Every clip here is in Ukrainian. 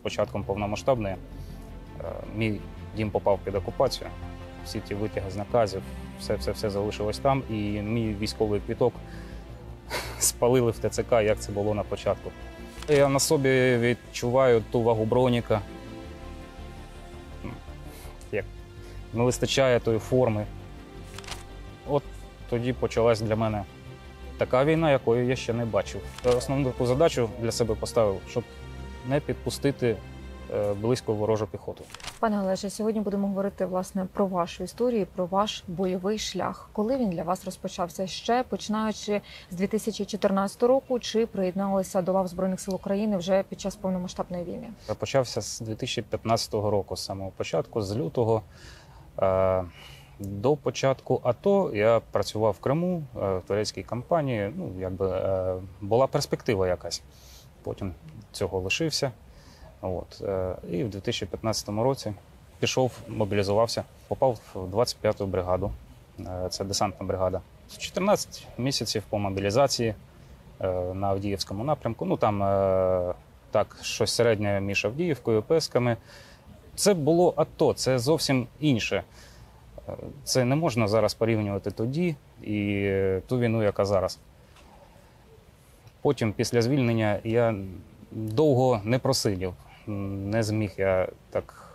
початком повномасштабної мій дім попав під окупацію. Всі ті витяги з наказів, все залишилось там. І мій військовий квиток спалили в ТЦК, як це було на початку. Я на собі відчуваю ту вагу броніка. Як не вистачає тої форми. От тоді почалась для мене така війна, якої я ще не бачив. Основну таку задачу для себе поставив, щоб не підпустити близько ворожу піхоту. Пане Олеже, сьогодні будемо говорити, власне, про вашу історію, про ваш бойовий шлях. Коли він для вас розпочався? Ще починаючи з 2014 року, чи приєдналися до лав Збройних сил України вже під час повномасштабної війни? Почався з 2015 року, з самого початку, з лютого. До початку АТО я працював в Криму, в турецькій компанії. Була перспектива якась. Потім цього лишився. І в 2015 році пішов, мобілізувався, попав в 25-ту бригаду. Це десантна бригада. 14 місяців по мобілізації на Авдіївському напрямку. Там так, щось середнє між Авдіївкою, Песками. Це було АТО, це зовсім інше. Це не можна зараз порівнювати тоді і ту війну, яка зараз. Потім, після звільнення, я довго не просидів. Не зміг я так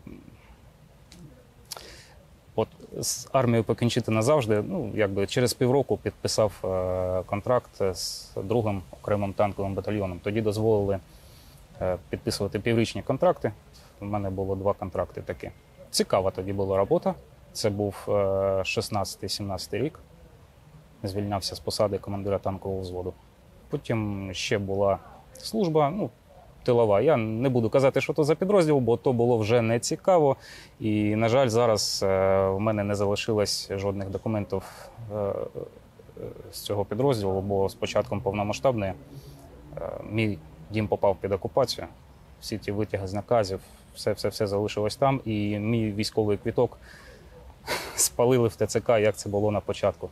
з армією покінчити назавжди. Через півроку підписав контракт з 2-м окремим танковим батальйоном. Тоді дозволили підписувати піврічні контракти. У мене було 2 контракти такі. Цікава тоді була робота. Це був 16-17 рік. Звільнявся з посади командира танкового взводу. Потім ще була служба, тилова. Я не буду казати, що то за підрозділ, бо то було вже не цікаво. І, на жаль, зараз в мене не залишилось жодних документів з цього підрозділу, бо з початком повномасштабної мій дім попав під окупацію. Всі ті витяги з наказів, все залишилось там. І мій військовий квиток спалили в ТЦК, як це було на початку.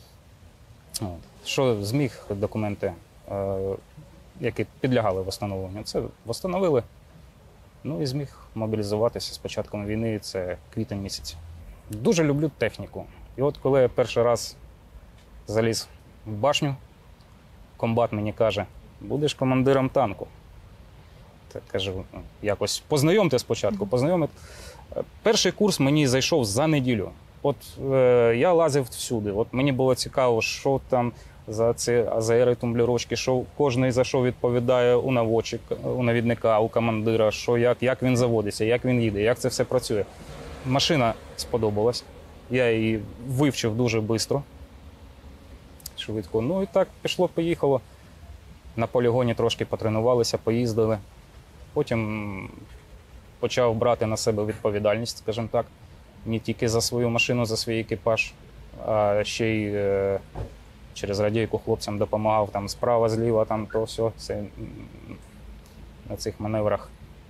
Що зміг, документи, які підлягали встановленню, це встановили. І зміг мобілізуватися з початком війни, це квітень місяць. Дуже люблю техніку. І от коли я перший раз заліз в башню, комбат мені каже: будеш командиром танку. Так кажу, якось познайомте спочатку, познайомити. Перший курс мені зайшов за неділю. Я лазив всюди. Мені було цікаво, що там за ці АЗРи, тумблерочки, що кожен за що відповідає у навідника, у командира, що як він заводиться, як він їде, як це все працює. Машина сподобалась. Я її вивчив дуже швидко, швидко. І так пішло-поїхало. На полігоні трошки потренувалися, поїздили. Потім почав брати на себе відповідальність, скажімо так, не тільки за свою машину, за свій екіпаж, а ще й через радійку хлопцям допомагав там справа, зліва, там то все на цих маневрах.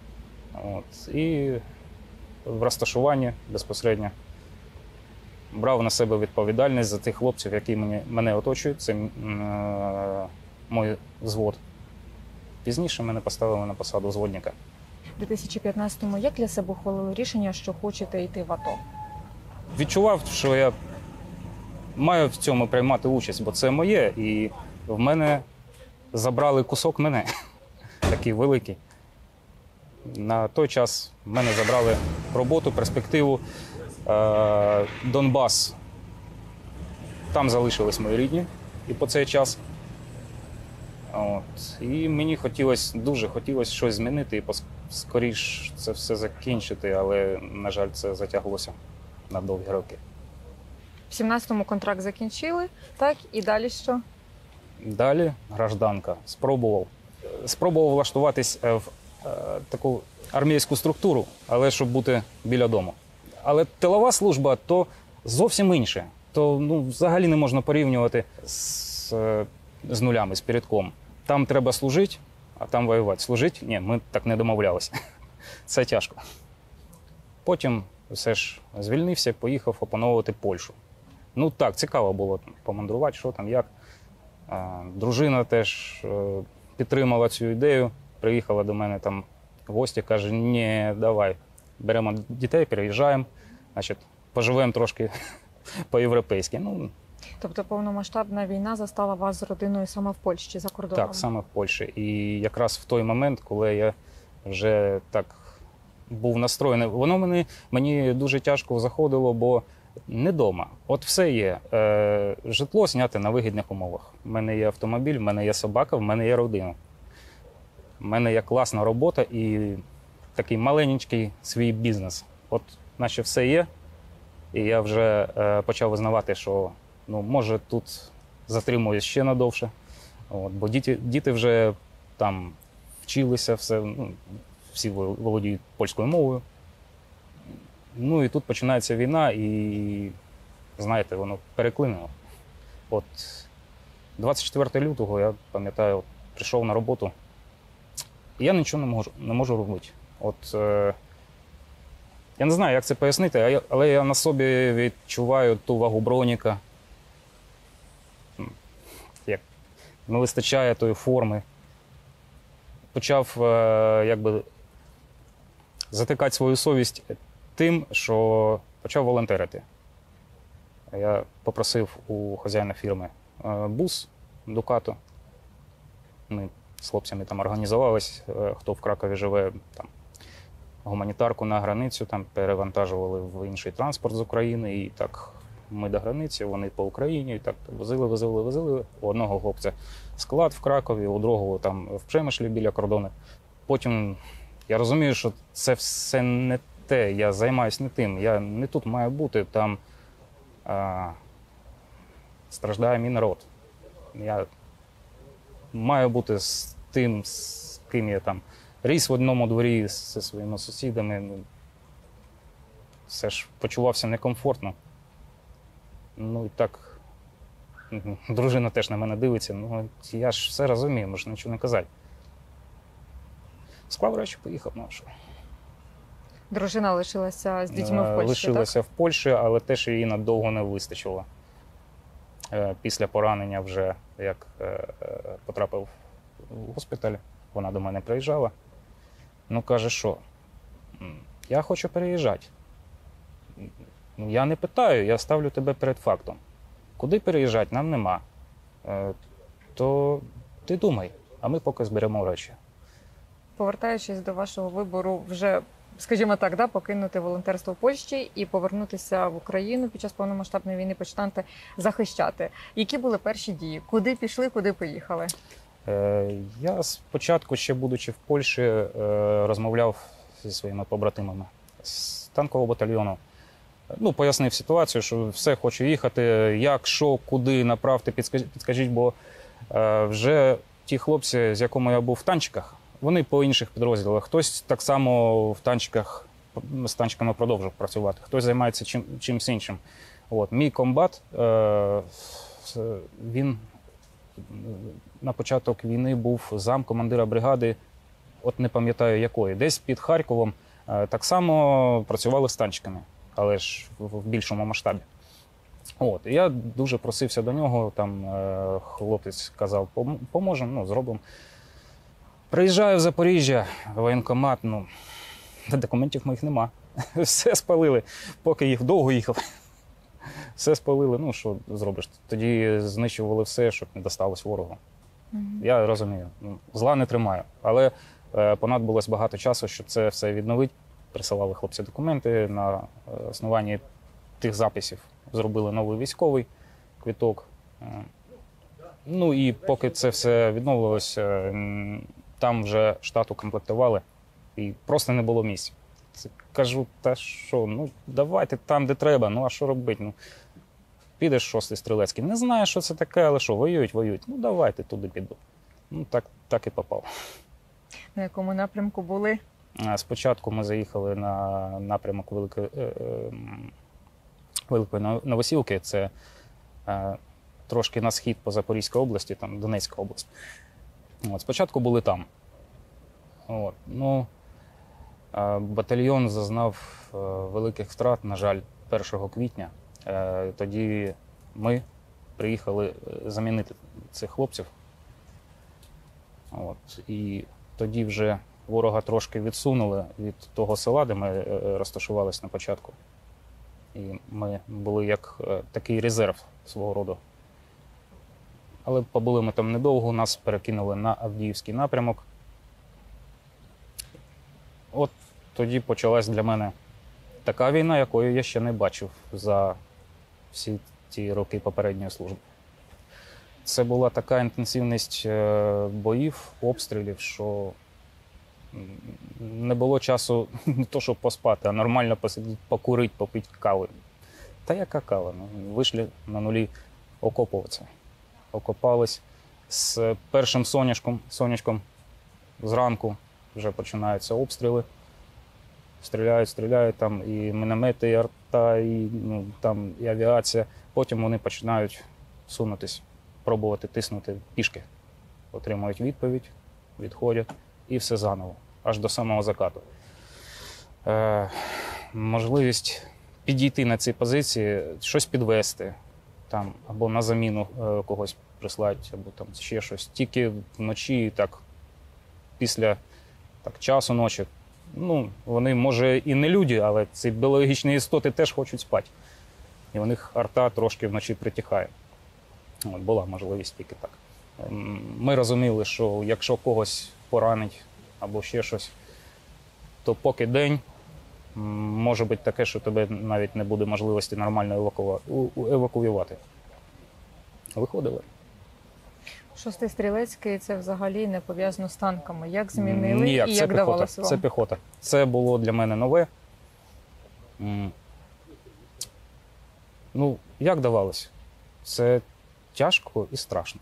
І в розташуванні безпосередньо брав на себе відповідальність за тих хлопців, які мене оточують. Це мій взвод. Пізніше мене поставили на посаду взводника. У 2015-му як для себе ухвалили рішення, що хочете йти в АТО? Відчував, що я маю в цьому приймати участь, бо це моє, і в мене забрали кусок мене, такий великий. На той час в мене забрали роботу, перспективу, Донбас. Там залишились мої рідні і по цей час. І мені дуже хотілося щось змінити і скоріш це все закінчити, але, на жаль, це затяглося на довгі роки. В 17-му контракт закінчили, так? І далі що? Далі гражданка. Спробував влаштуватись в таку армійську структуру, але щоб бути біля дому. Але тилова служба – то зовсім інше. То взагалі не можна порівнювати з нулями, з передком. Там треба служити, а там воювати. Служити? Ні, ми так не домовлялися. Це тяжко. Потім все ж звільнився, поїхав опановувати Польщу. Так, цікаво було помандрувати, що там, як. Дружина теж підтримала цю ідею. Приїхала до мене там гості, каже, ні, давай, беремо дітей, переїжджаємо, значить, поживемо трошки по-європейськи. Ну, Тобто повномасштабна війна застала вас з родиною саме в Польщі, за кордоном? так, саме в Польщі. І якраз в той момент, коли я вже так був настроєний, воно мені дуже тяжко заходило, бо не вдома. От все є. Житло зняти на вигідних умовах. У мене є автомобіль, в мене є собака, в мене є родина. У мене є класна робота і такий маленький свій бізнес. От наче все є. І я вже почав визнавати, що може тут затримуюсь ще надовше. От, бо діти вже там вчилися, всі володіють польською мовою. Ну і тут починається війна, і, знаєте, воно переклинило. От 24 лютого, я пам'ятаю, прийшов на роботу, і я нічого не можу робити. От, я не знаю, як це пояснити, але я на собі відчуваю ту вагу броніка. Як не вистачає тої форми. Почав затикати свою совість тим, що почав волонтерити. Я попросив у хазяїна фірми бус Дукато. Ми з хлопцями там організувались, хто в Кракові живе, там гуманітарку на границю, там перевантажували в інший транспорт з України. І так ми до границі, вони по Україні, і так возили. У одного хлопця склад в Кракові, у другого там в Пшемишлі біля кордону. Потім я розумію, що це все не те, я займаюся не тим, я не тут маю бути, там страждає мій народ. Я маю бути з тим, з ким я там ріс в одному дворі зі своїми сусідами. Все ж почувався некомфортно. Ну і так, дружина теж на мене дивиться, я ж все розумію, можу нічого не казати. Склав речі, поїхав, що. Дружина лишилася з дітьми в Польщі, лишилася в Польщі, але теж її надовго не вистачило. Після поранення вже, як потрапив в госпіталь, вона до мене приїжджала. Каже, що я хочу переїжджати. Я не питаю, я ставлю тебе перед фактом. Куди переїжджати, нам нема. То ти думай, а ми поки зберемо речі. Повертаючись до вашого вибору вже, скажімо так, покинути волонтерство в Польщі і повернутися в Україну під час повномасштабної війни, починати захищати. Які були перші дії? Куди пішли, куди поїхали? Я спочатку, ще будучи в Польщі, розмовляв зі своїми побратимами з танкового батальйону. Пояснив ситуацію, що все, хочу їхати, як, що, куди, направте, підскажіть, бо вже ті хлопці, з якими я був в танчиках, вони по інших підрозділах. Хтось так само з танчиками продовжив працювати, хтось займається чимось іншим. Мій комбат, він на початок війни був замкомандира бригади, от не пам'ятаю якої, десь під Харковом, так само працювали з танчиками, але ж в більшому масштабі. І я дуже просився до нього, там хлопець казав, поможемо, зробимо. Приїжджаю в Запоріжжя, воєнкомат, документів моїх нема. Все спалили, поки довго їхав. Все спалили, що зробиш? Тоді знищували все, щоб не досталось ворогу. Я розумію, зла не тримаю, але понадобилось багато часу, щоб це все відновити. Присилали хлопці документи, на основанні тих записів зробили новий військовий квиток. І поки це все відновилось, там вже штат укомплектували і просто не було місць. Кажу, та що, давайте там, де треба, а що робити? Підеш 6-й стрілецький, не знаю, що це таке, але що, воюють. Давайте туди піду. Так і попав. На якому напрямку були? Спочатку ми заїхали на напрямок Великої Новосілки, це трошки на схід по Запорізькій області, там Донецька область. Спочатку були там. Батальйон зазнав великих втрат, на жаль, 1 квітня. Тоді ми приїхали замінити цих хлопців. І тоді вже ворога трошки відсунули від того села, де ми розташувалися на початку. І ми були як такий резерв свого роду. Але побули ми там недовго, нас перекинули на Авдіївський напрямок. От тоді почалась для мене така війна, якої я ще не бачив за всі ті роки попередньої служби. Це була така інтенсивність боїв, обстрілів, що не було часу не то, щоб поспати, а нормально посидіти, покурити, попити кави. Та яка кава? Ну, вийшли на нулі окопуватися. Окопались з першим сонячком зранку вже починаються обстріли. Стріляють, там і міномети, і арта, і, там, і авіація. Потім вони починають сунутись, пробувати тиснути пішки. Отримують відповідь, відходять і все заново, аж до самого закату. Можливість підійти на ці позиції, щось підвести, там, або на заміну когось прислати, або там ще щось. Тільки вночі, так, після часу ночі. Вони, може, і не люди, але ці біологічні істоти теж хочуть спати. І у них арта трошки вночі притихає. Була можливість тільки так. Ми розуміли, що якщо когось поранить або ще щось, то поки день, може бути таке, що тебе навіть не буде можливості нормально евакуювати. Виходили. 6-й стрілецький – це взагалі не пов'язано з танками. Як змінили Ніяк, і як давалося вам? Це піхота. Це було для мене нове. Як давалося? Це тяжко і страшно.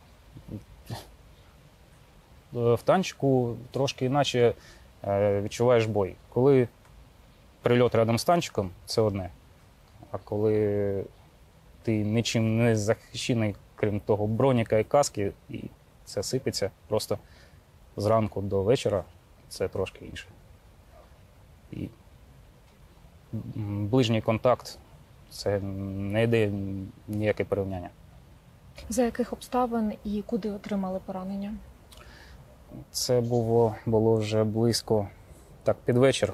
В танчику трошки іначе відчуваєш бой. Коли прильот рядом з танчиком – це одне. А коли ти нічим не захищений, крім того броніка і каски, і це сипеться просто зранку до вечора, це трошки інше. І ближній контакт – це не йде ніяке порівняння. За яких обставин і куди отримали поранення? Це було вже близько, під вечір.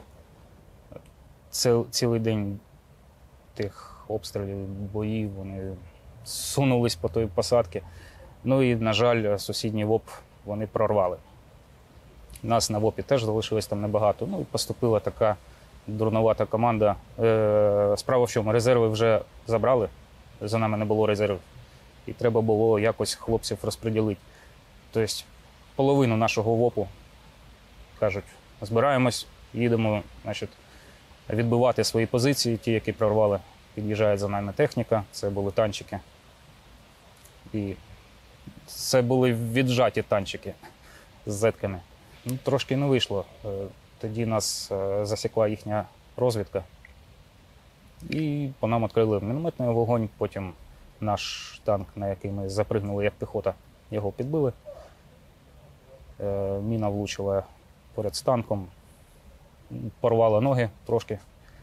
Цілий день тих обстрілів, боїв, вони сунулись по той посадці. І, на жаль, сусідній ВОП вони прорвали. Нас на ВОПі теж залишилось там небагато. І поступила така дурнувата команда. Справа в чому? Резерви вже забрали, за нами не було резервів. І треба було якось хлопців розподілити. Тобто половину нашого ВОПу, кажуть, збираємось, їдемо, відбивати свої позиції, ті, які прорвали. Під'їжджає за нами техніка, це були танчики. І це були віджаті танчики з зетками. Трошки не вийшло. Тоді нас засікла їхня розвідка. І по нам відкрили мінометний вогонь, потім наш танк, на який ми запригнули як піхота, його підбили. Міна влучила поряд з танком, порвала ноги трошки.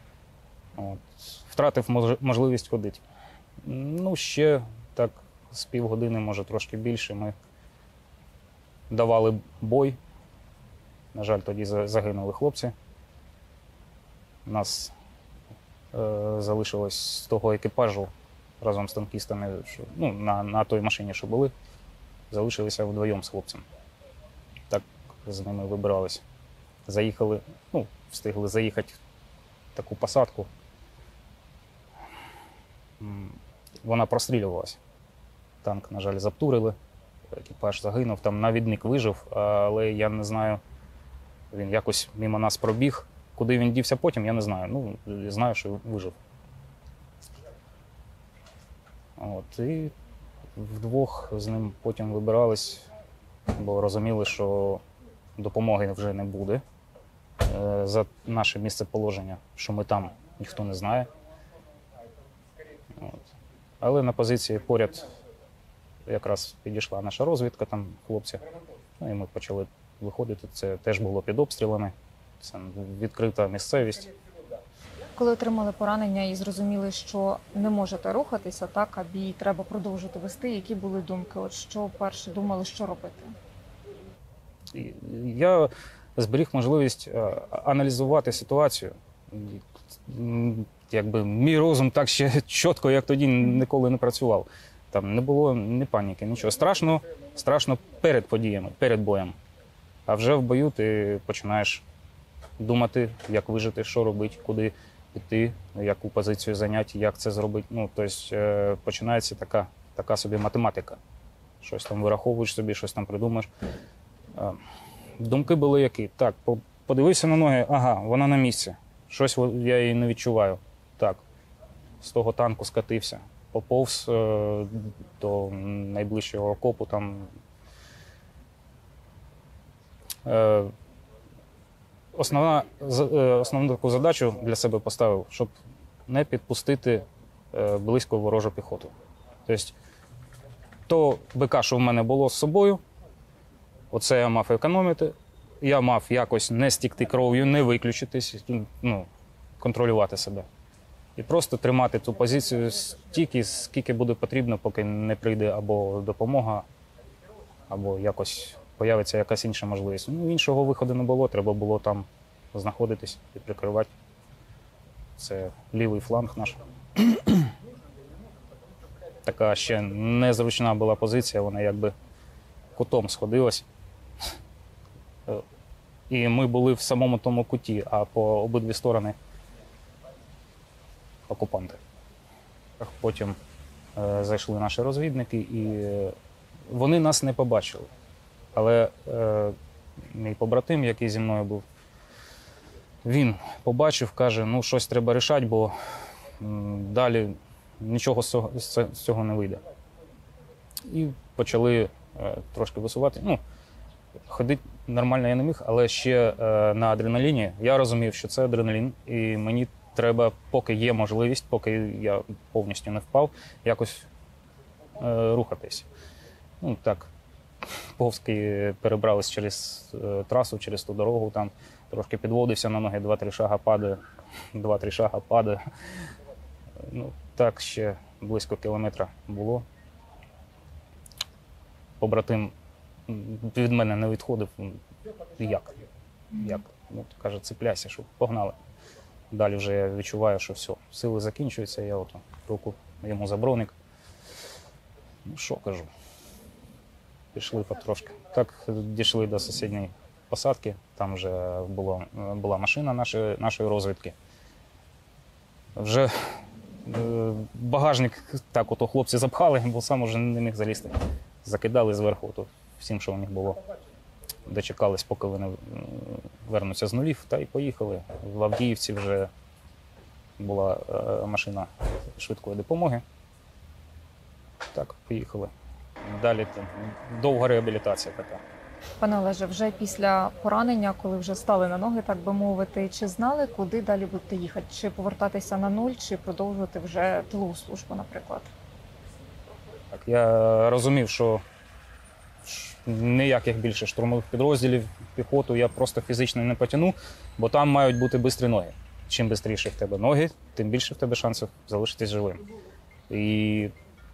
Втратив можливість ходити. Ще так з півгодини, може трошки більше, ми давали бой. На жаль, тоді загинули хлопці. Нас залишилось з того екіпажу разом з танкістами, на той машині, що були, залишилися вдвоєм з хлопцем. Так з ними вибиралися. Заїхали, встигли заїхати в таку посадку. Вона прострілювалася. Танк, на жаль, заптурили, екіпаж загинув, там навідник вижив, але я не знаю, він якось мимо нас пробіг. Куди він дівся потім, я не знаю. Знаю, що вижив. І вдвох з ним потім вибирались, бо розуміли, що допомоги вже не буде. За наше місцеположення, що ми там, ніхто не знає. Але на позиції поряд якраз підійшла наша розвідка, там хлопці, і ми почали виходити. Це теж було під обстрілами, це відкрита місцевість. Коли отримали поранення і зрозуміли, що не можете рухатися, а бій треба продовжувати вести, які були думки? Що перше думали, що робити? Я зберіг можливість аналізувати ситуацію. Якби мій розум так ще чітко, як тоді, ніколи не працював. Там не було ні паніки, нічого. Страшно перед подіями, перед боєм. А вже в бою ти починаєш думати, як вижити, що робити, куди піти, яку позицію зайняти, як це зробити. Ну, тобто починається така собі математика. Щось там вираховуєш собі, щось там придумаєш. Думки були які? Так, подивився на ноги, ага, вона на місці. Щось я її не відчуваю. Так, з того танку скатився. Поповз до найближчого окопу. Там. Основну таку задачу для себе поставив, щоб не підпустити близько ворожу піхоту. Тобто, то БК, що в мене було з собою, оце я мав економити, я мав якось не стікти кров'ю, не виключитись, ну, контролювати себе. І просто тримати ту позицію стільки, скільки буде потрібно, поки не прийде або допомога, або якось появиться якась інша можливість. Ну, іншого виходу не було, треба було там знаходитись і прикривати. Це лівий фланг наш. Така ще незручна була позиція, вона якби кутом сходилась. І ми були в самому тому куті, а по обидві сторони окупанти. Потім зайшли наші розвідники, і вони нас не побачили. Але мій побратим, який зі мною був, він побачив, каже, ну щось треба рішати, бо далі нічого з цього не вийде. І почали трошки висувати. Ну, ходити нормально я не міг, але ще на адреналіні я розумів, що це адреналін, і мені треба, поки є можливість, поки я повністю не впав, якось рухатись. Ну, так, повзки перебрались через трасу, через ту дорогу, там трошки підводився на ноги, 2-3 шага падає. Ну, так ще близько кілометра було. Побратим від мене не відходив. Як? Ну, каже, цепляйся, щоб погнали. Далі вже я відчуваю, що все, сили закінчуються, я от руку йому за броник. Ну, що кажу? Пішли потрошки. Так дійшли до сусідньої посадки, там вже була машина нашої розвідки. Вже багажник так ото хлопці запхали, бо сам уже не міг залізти. Закидали зверху ото всім, що у них було. Дочекались, поки вони вернуться з нулів, та й поїхали. В Авдіївці вже була машина швидкої допомоги. Так, поїхали. Далі там довга реабілітація така. Пане Олеже, вже після поранення, коли вже стали на ноги, так би мовити, чи знали, куди далі будете їхати? Чи повертатися на нуль, чи продовжувати вже тилову службу, наприклад? Так, я розумів, що ніяких більше штурмових підрозділів, піхоту я просто фізично не потягну, бо там мають бути швидкі ноги. Чим швидше в тебе ноги, тим більше в тебе шансів залишитись живим. І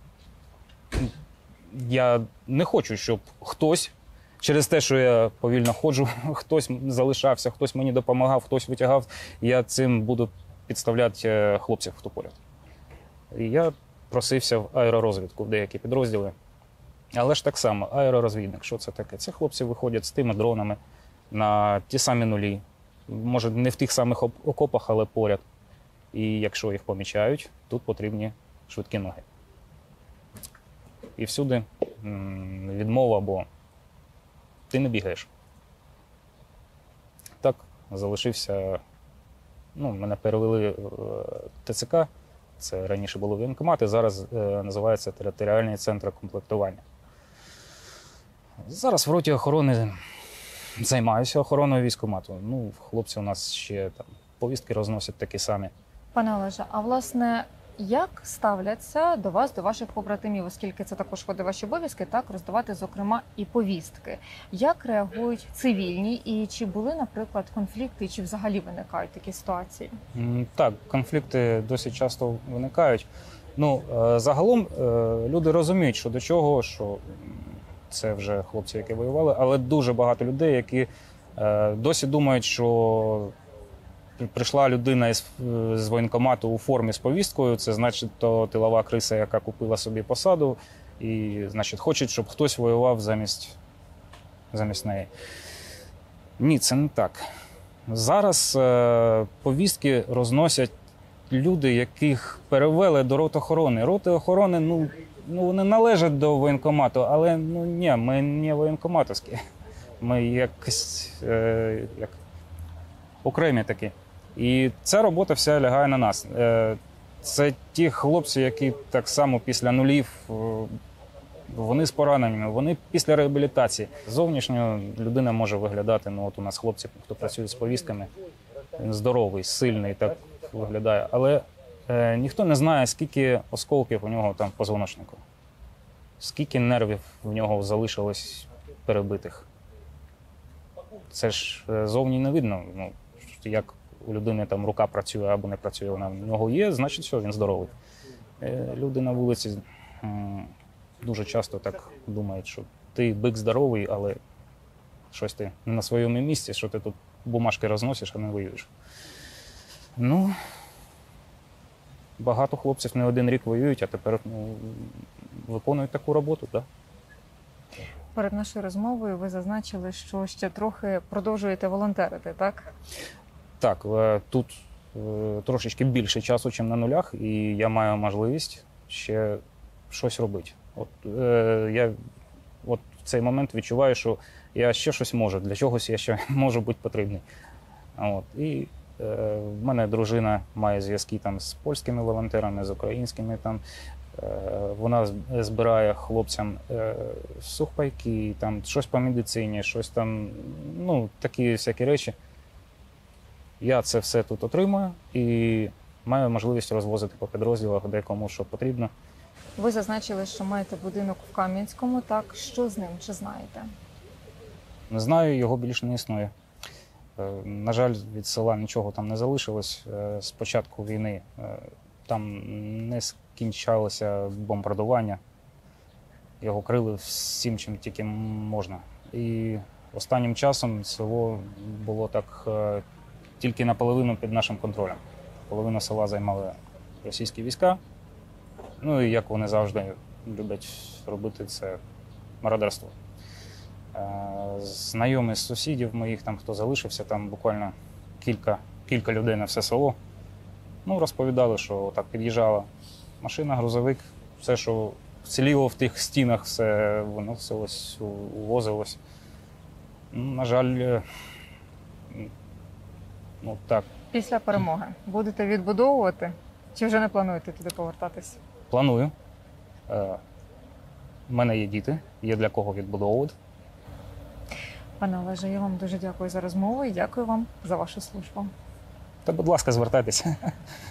я не хочу, щоб хтось, через те, що я повільно ходжу, хтось залишався, хтось мені допомагав, хтось витягав, я цим буду підставляти хлопців, хто поряд. І я просився в аеророзвідку, в деякі підрозділи. Але ж так само, аеророзвідник, що це таке? Це хлопці виходять з тими дронами на ті самі нулі. Може, не в тих самих окопах, але поряд. І якщо їх помічають, тут потрібні швидкі ноги. І всюди відмова, бо ти не бігаєш. Так, залишився, ну, мене перевели в ТЦК, це раніше було воєнкомат, і зараз називається територіальний центр комплектування. Зараз в роті охорони займаюся охороною військкомату. Ну, хлопці у нас ще там повістки розносять такі самі. Пане Олеже, а власне, як ставляться до вас, до ваших побратимів, оскільки це також входить в ваші обов'язки, так, роздавати, зокрема, і повістки? Як реагують цивільні і чи були, наприклад, конфлікти, чи взагалі виникають такі ситуації? Так, конфлікти досить часто виникають. Ну, загалом люди розуміють, що до чого, що це вже хлопці, які воювали, але дуже багато людей, які Досі думають, що прийшла людина з воєнкомату у формі з повісткою, це значить то тилова криса, яка купила собі посаду, і значить хочуть, щоб хтось воював замість неї. Ні, це не так. Зараз повістки розносять люди, яких перевели до ротохорони. Роти охорони, ну вони належать до воєнкомату, але ні, ми не воєнкоматовські. Ми якось як окремі такі. І ця робота вся лягає на нас. Це ті хлопці, які так само після нулів, вони з пораненнями, вони після реабілітації. Зовнішньо людина може виглядати, от у нас хлопці, хто працює з повістками, він здоровий, сильний, так виглядає. Але ніхто не знає, скільки осколків у нього там в позвоночнику, скільки нервів в нього залишилось перебитих. Це ж зовні не видно, як у людини там рука працює або не працює, вона в нього є, значить все, він здоровий. Люди на вулиці дуже часто так думають, що ти бик здоровий, але щось ти не на своєму місці, що ти тут бумажки розносиш, а не воюєш. Багато хлопців не один рік воюють, а тепер виконують таку роботу, так. Перед нашою розмовою ви зазначили, що ще трохи продовжуєте волонтерити, так? Так, тут трошечки більше часу, ніж на нулях, і я маю можливість ще щось робити. Я в цей момент відчуваю, що я ще щось можу, для чогось я ще можу бути потрібний. І в мене дружина має зв'язки там з польськими волонтерами, з українськими. Вона збирає хлопцям сухпайки, там, щось по медицині, щось там, такі всякі речі. Я це все тут отримую і маю можливість розвозити по підрозділах, де кому що потрібно. Ви зазначили, що маєте будинок в Кам'янському, так? Що з ним, чи знаєте? Не знаю, його більше не існує. На жаль, від села нічого там не залишилось. З початку війни там не скінчалося бомбардування. Його крили всім, чим тільки можна. І останнім часом село було так тільки наполовину під нашим контролем. Половину села займали російські війська. І як вони завжди люблять робити, це мародерство. Знайомі з сусідів моїх, там хто залишився, там буквально кілька людей на все село, розповідали, що так під'їжджала машина, грузовик, все, що вціліло в тих стінах, все виносилось, увозилось. На жаль, так. Після перемоги будете відбудовувати, чи вже не плануєте туди повертатись? Планую. У мене є діти, є для кого відбудовувати. Пане Олеже, я вам дуже дякую за розмову і дякую вам за вашу службу. Та, будь ласка, звертайтеся.